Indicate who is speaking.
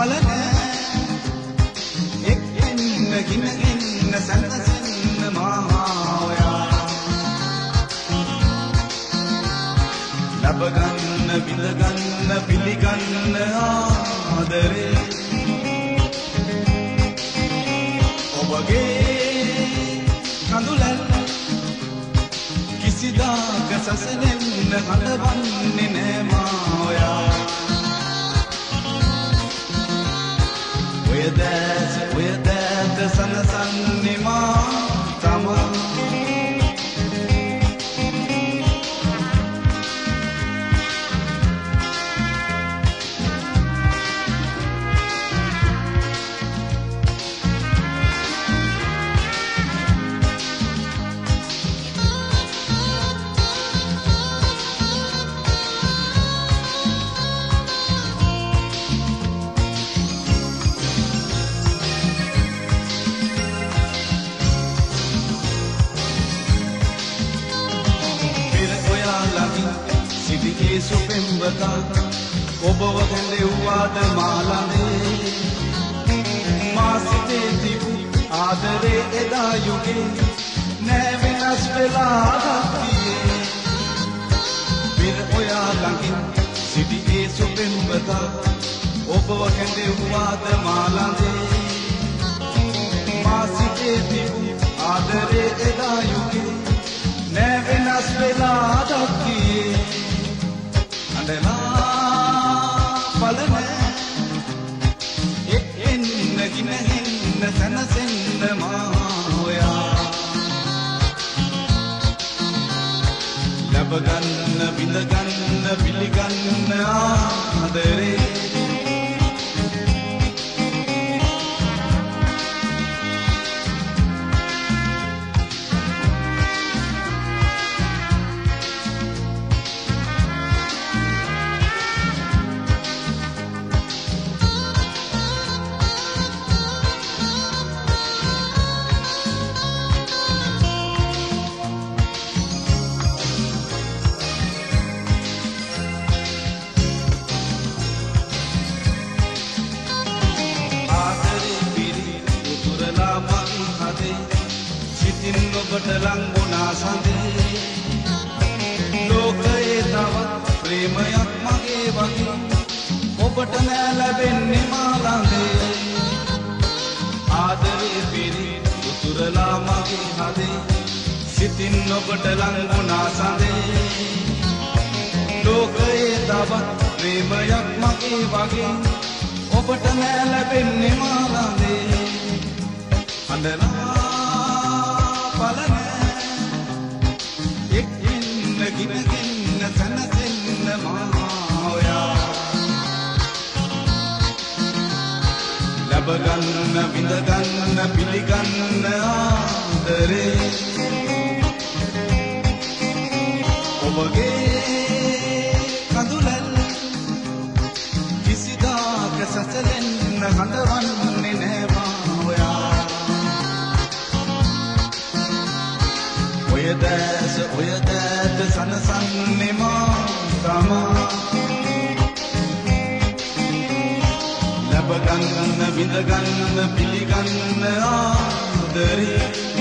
Speaker 1: බලන එක් එන්න ගිනගින්න සැනසෙන්න මායා ලබගන්න විඳගන්න පිළිගන්න ආදරේ ඔබගේ කඳුලන් කිසිදාක සසනෙන්න හඬවන්නේ නෑ මායා ඔය දැත සනසන්නේ මා තමා සුපෙම්බතා ඔබව ගැලෙව්වාද මාළඳේ මා සිතේ තිබු ආදරේ එදා යුගේ නෑ වෙනස් වෙලා ගතියේ පෙර ඔයා ළඟින් සිටියේ සුපෙම්බතා ඔබව ගැලෙව්වාද මාළඳේ මා සිතේ තිබු ආදරේ එදා යුගේ නෑ වෙනස් වෙලා ගතියේ බලන එක් එන්න ගිනහෙන්න සැනසෙන්න මායා ලබගන්න විඳගන්න පිළිගන්න ආදරේ ඔබට ලංගුණා සඳේ ලෝකයේ තවත් ප්‍රේමයක් මගේ වගේ ඔබට නෑ ලැබෙන්නේ මාළඳේ ආදරේ පිරි උතුරලා මගේ හදේ සිතින් ඔබට ලංගුණා සඳේ ලෝකයේ තවත් ප්‍රේමයක් මගේ වගේ ඔබට නෑ ලැබෙන්නේ මාළඳේ අඬනා බලන එක් එන්න ගිනගින්න සැනසෙන්න මායා ලබගන්න විඳගන්න පිළිගන්න ආදරේ ඔබගේ කඳුලන් කිසිදාක සසලෙන්න හඬවන්නේ නෑ මායා ඔය දැත සනසන්නේ මා තමා ලබගන්න විඳගන්න පිළිගන්න ආදරේ